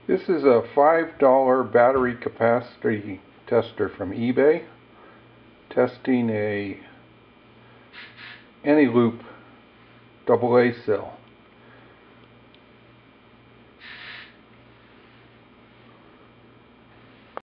This is a $5 battery capacity tester from eBay, testing a any loop AA cell.